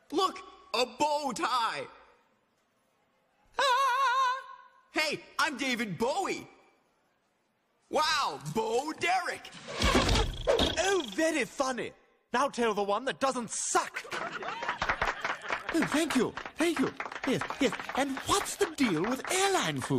Look, a bow tie. Ah! Hey, I'm David Bowie. Wow, Bo Derek. Oh, very funny. Now tell the one that doesn't suck. Oh, thank you. Thank you. Yes, yes. And what's the deal with airline food?